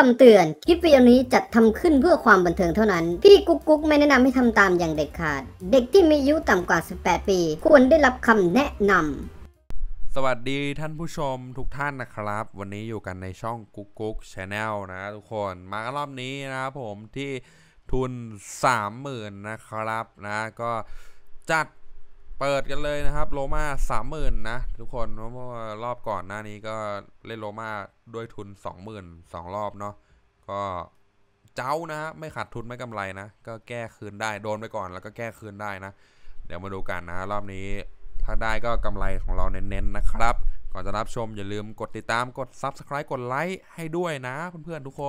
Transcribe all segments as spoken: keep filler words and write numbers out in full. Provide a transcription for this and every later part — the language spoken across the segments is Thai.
ำเตือนคลิปวิดีโอนี้จัดทำขึ้นเพื่อความบันเทิงเท่านั้นพี่กุ๊กกุ๊กไม่แนะนำให้ทำตามอย่างเด็ดขาดเด็กที่มีอายุต่ำกว่าสิบแปดปีควรได้รับคำแนะนำสวัสดีท่านผู้ชมทุกท่านนะครับวันนี้อยู่กันในช่องกุ๊กกุ๊กชาแนลนะทุกคนมารอบนี้นะครับผมที่ทุน สามหมื่น นะครับนะก็จัดเปิดกันเลยนะครับโรม่า สามหมื่น นะทุกคนเพราะว่ารอบก่อนหน้านี้ก็เล่นโรม่าด้วยทุน สองหมื่น สองรอบเนาะก็เจ้านะฮะไม่ขาดทุนไม่กำไรนะก็แก้คืนได้โดนไปก่อนแล้วก็แก้คืนได้นะเดี๋ยวมาดูกันนะรอบนี้ถ้าได้ก็กำไรของเราเน้นๆนะครับก่อนจะรับชมอย่าลืมกดติดตามกด ซับสไครบ์ กดไลค์ให้ด้วยนะเพื่อนๆทุกคน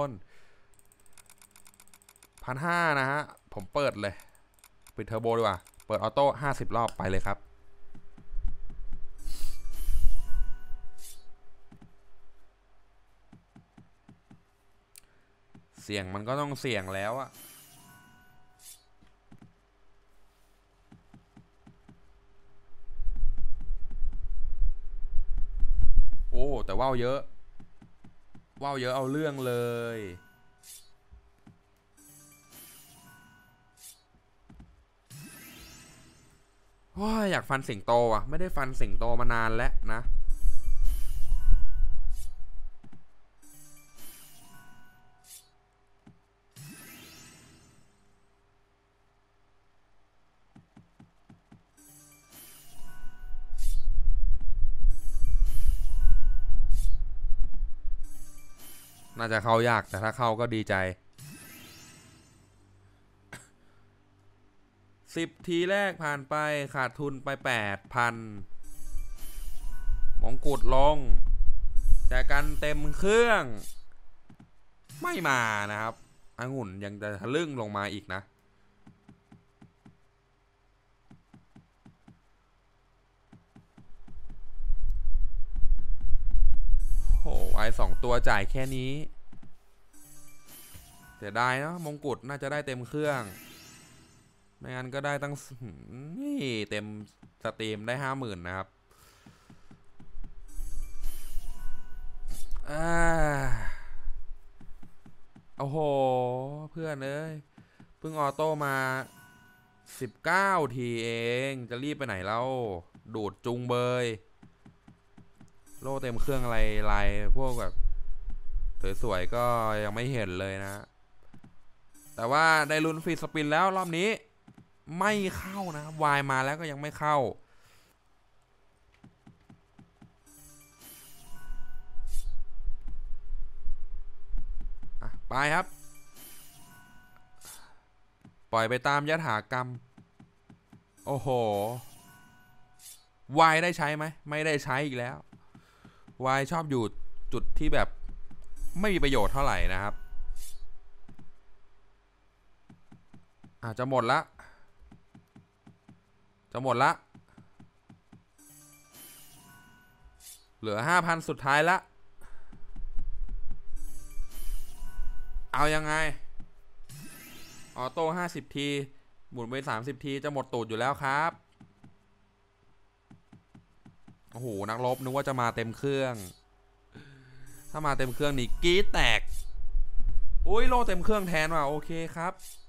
หนึ่งพันห้าร้อย นะฮะผมเปิดเลยปิดเทอร์โบดีกว่าเปิดออโต้ห้าสิบรอบไปเลยครับเสี่ยงมันก็ต้องเสี่ยงแล้วอะโอ้แต่ว่าวเยอะว่าวเยอะเอาเรื่องเลยว้าอยากฟันสิงโตอ่ะไม่ได้ฟันสิงโตมานานแล้วนะน่าจะเข้ายากแต่ถ้าเข้าก็ดีใจสิบทีแรกผ่านไปขาดทุนไป แปดพัน มงกุฎลงแจกันเต็มเครื่องไม่มานะครับองุ่นยังจะทะลึ่งลงมาอีกนะโอ้ไอสองตัวจ่ายแค่นี้เสียดายเนาะมงกุฎน่าจะได้เต็มเครื่องไม่งั้นก็ได้ตั้งนี่เต็มสตรีมได้ห้าหมื่นนะครับอ่าโอ้โหเพื่อนเอ้ยเพิ่งออโต้มาสิบเก้าทีเองจะรีบไปไหนแล้วดูดจุงเบยโล่เต็มเครื่องอะไรลายพวกแบบสวยๆก็ยังไม่เห็นเลยนะแต่ว่าได้ลุ้นฟรีสปินแล้วรอบนี้ไม่เข้านะวายมาแล้วก็ยังไม่เข้าไปครับปล่อยไปตามยถากรรมโอ้โหวายได้ใช้ไหมไม่ได้ใช้อีกแล้ววายชอบอยู่จุดที่แบบไม่มีประโยชน์เท่าไหร่นะครับอาจจะหมดละจะหมดละเหลือ ห้าพัน สุดท้ายละเอายังไงออโต้ห้าสิบทีหมุนไปสามสิบทีจะหมดตูดอยู่แล้วครับโอ้โหนักรบนึกว่าจะมาเต็มเครื่องถ้ามาเต็มเครื่องนี่กรี๊ดแตกอุ้ยโลเต็มเครื่องแทนว่ะโอเคครับ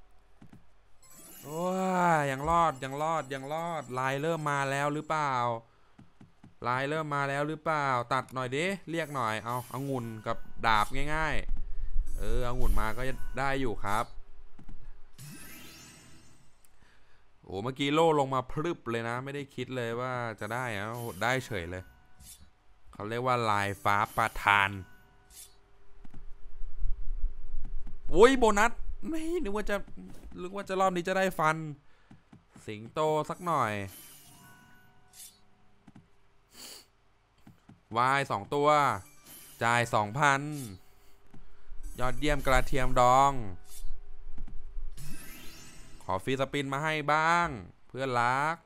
ว้ายังรอดยังรอดยังรอดลายเริ่มมาแล้วหรือเปล่าลายเริ่มมาแล้วหรือเปล่าตัดหน่อยดิเรียกหน่อยเอาเอางุ่นกับดาบง่ายๆเออเอางุ่นมาก็ได้อยู่ครับโอ้เมื่อกี้โล่ลงมาพรึบเลยนะไม่ได้คิดเลยว่าจะได้นะได้เฉยเลยเขาเรียกว่าลายฟ้าประทานโอ้ยโบนัสไม่นึกว่าจะนึกว่าจะรอบนี้จะได้ฟันสิงโตสักหน่อยวายสองตัวจ่ายสองพันยอดเยี่ยมกระเทียมดองขอฟรีสปินมาให้บ้างเพื่อนรัก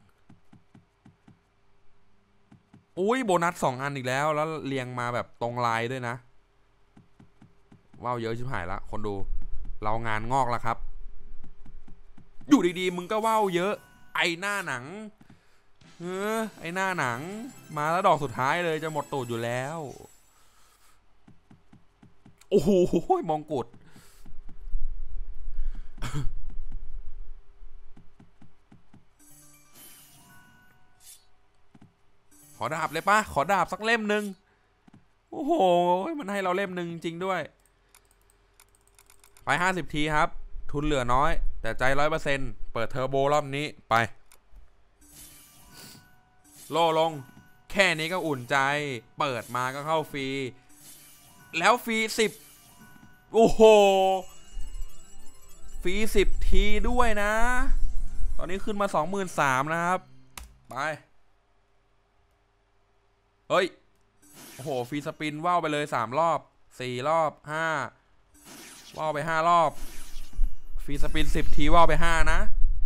อุ้ยโบนัสสองอันอีกแล้วแล้วเรียงมาแบบตรงลายด้วยนะว้าวเยอะชิบหายละคนดูเรางานงอกแล้วครับอยู่ดีๆมึงก็ว้าวเยอะไอหน้าหนังเออไอหน้าหนังมาแล้วดอกสุดท้ายเลยจะหมดตูดอยู่แล้วโอ้โหมงกุฎขอดาบเลยปะขอดาบสักเล่มหนึ่งโอ้โหมันให้เราเล่มหนึ่งจริงด้วยไปห้าสิบทีครับทุนเหลือน้อยแต่ใจร้อยเปอร์เซ็นต์เปิดเทอร์โบรอบนี้ไปโล่ลงแค่นี้ก็อุ่นใจเปิดมาก็เข้าฟรีแล้วฟรีสิบโอ้โหฟรีสิบทีด้วยนะตอนนี้ขึ้นมา สองหมื่นสามพัน นะครับไปเฮ้ยโอ้โหฟรีสปินว่าวไปเลยสามรอบสี่รอบห้าว่าวไปห้ารอบฟรีสปินสิบทีว่าวไปห้านะ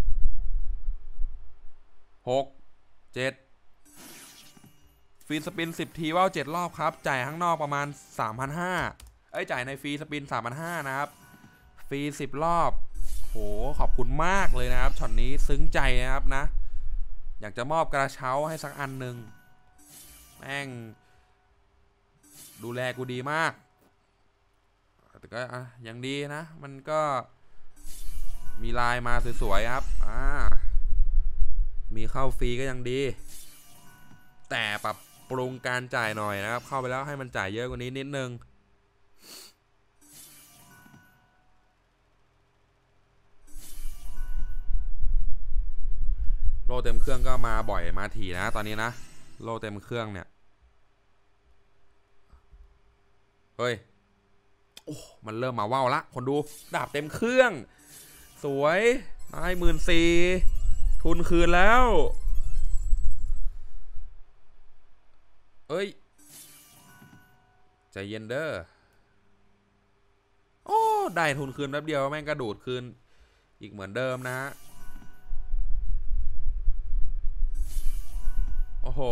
หก เจ็ดฟรีสปินสิบทีว่าวเจ็ดรอบครับจ่ายข้างนอกประมาณ สามพันห้าร้อย เอ้ยจ่ายในฟรีสปิน สามพันห้าร้อย นะครับฟรีสิบรอบโหขอบคุณมากเลยนะครับช็อตนี้ซึ้งใจนะครับนะอยากจะมอบกระเช้าให้สักอันหนึ่งแม่งดูแลกูดีมากแต่ก็อ่ะยังดีนะมันก็มีลายมาสวยๆครับอ่ามีเข้าฟรีก็ยังดีแต่ปรับปรุงการจ่ายหน่อยนะครับเข้าไปแล้วให้มันจ่ายเยอะกว่านี้นิดนึงโลเต็มเครื่องก็มาบ่อยมาถี่นะตอนนี้นะโลเต็มเครื่องเนี่ยเฮ้ยโอ้มันเริ่มมาว่าวละคนดูดาบเต็มเครื่องสวยได้หมื่นสี่ทุนคืนแล้วเอ้ยใจเย็นเด้อโอ้ได้ทุนคืนแป๊บเดียวแม่งกระดูดคืนอีกเหมือนเดิมนะฮะโอ้โห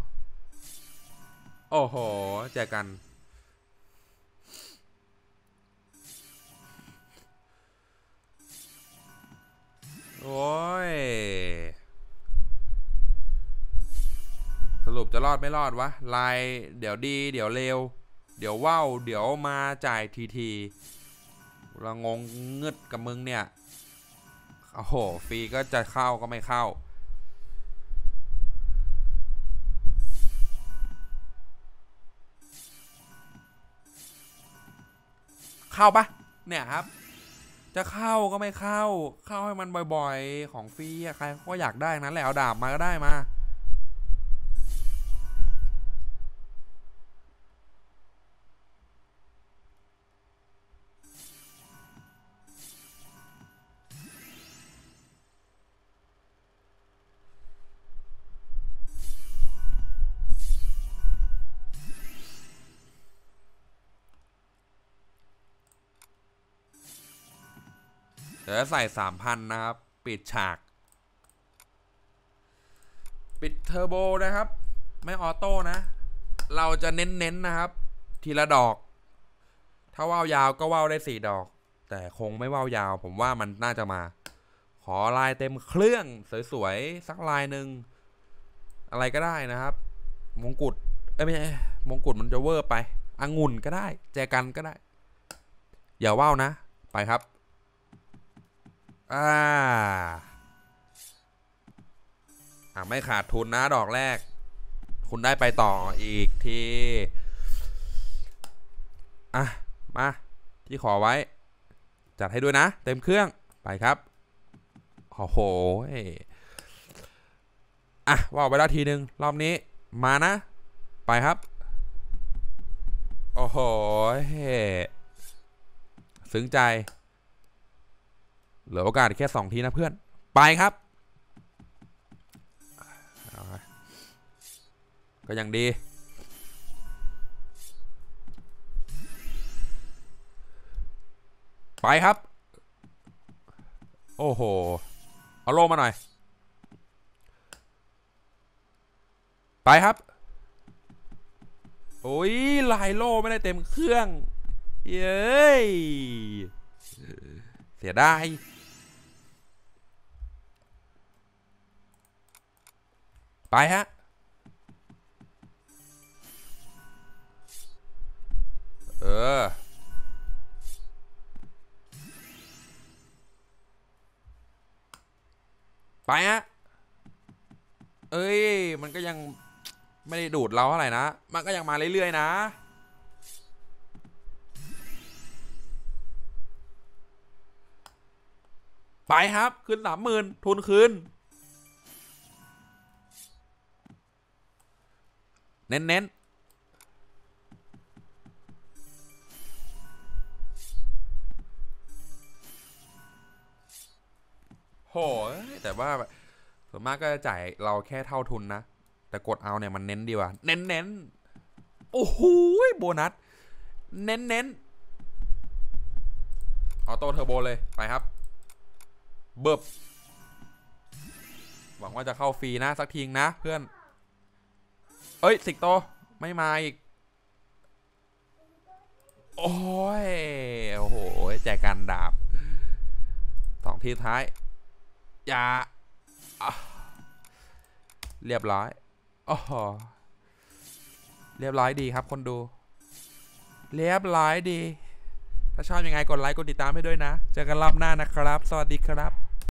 โอ้โหแจกกันโอ้ยสรุปจะรอดไม่รอดวะลายเดี๋ยวดีเดี๋ยวเร็วเดี๋ยวว่าวเดี๋ยวมาจ่ายทีทีเรางงเงึดกับมึงเนี่ยโอ้โหฟรีก็จะเข้าก็ไม่เข้าเข้าปะเนี่ยครับจะเข้าก็ไม่เข้าเข้าให้มันบ่อยๆของฟรีใครก็อยากได้นั้นแหละเอาดาบมาก็ได้มาเดี๋ยวใส่สามพันนะครับปิดฉากปิดเทอร์โบนะครับไม่ออโต้นะเราจะเน้นๆ น, นะครับทีละดอกถ้าว่าวยาวก็ว่าวได้สี่ดอกแต่คงไม่ว่าวยาวผมว่ามันน่าจะมาขอลายเต็มเครื่องสวยๆสักลายหนึ่งอะไรก็ได้นะครับมงกุฎเอ้ยไม่ใช่มงกุฎมันจะเวอร์ไปองุ่นก็ได้แจกันก็ได้อย่าว่าวนะไปครับอ่าอ่าไม่ขาดทุนนะดอกแรกคุณได้ไปต่ออีกทีอ่ะมาที่ขอไว้จัดให้ด้วยนะเต็มเครื่องไปครับโอ้โหอ่ะว่าไปแล้วทีนึงรอบนี้มานะไปครับโอ้โหซึ้งใจเหลือโอกาสแค่สองทีนะเพื่อนไปครับก็ยังดีไปครับโอ้โหเอาโล่มาหน่อยไปครับโอ้ยลายโล่ไม่ได้เต็มเครื่องเย้ยเสียดายไปฮะเออไปฮะเอ้ยมันก็ยังไม่ได้ดูดเราเท่าไหร่นะมันก็ยังมาเรื่อยๆนะไปครับคืนสามหมื่นทุนคืนเน้นๆโหแต่ว่าส่วนมากก็จะจ่ายเราแค่เท่าทุนนะแต่กดเอาเนี่ยมันเน้นดีว่ะเน้นเน้นโอ้โหโบนัสเน้นเน้นออโต้เทอร์โบเลยไปครับเบิบหวังว่าจะเข้าฟรีนะสักทีนะเพื่อนเอ้ยสิกโตไม่มาอีกโอ้ยโอ้โหแจกันดาบสองทีท้ายอย่าเรียบร้อยโอ้โหเรียบร้อยดีครับคนดูเรียบร้อยดีถ้าชอบยังไงกดไลค์กดติดตามให้ด้วยนะเจอกันรอบหน้านะครับสวัสดีครับ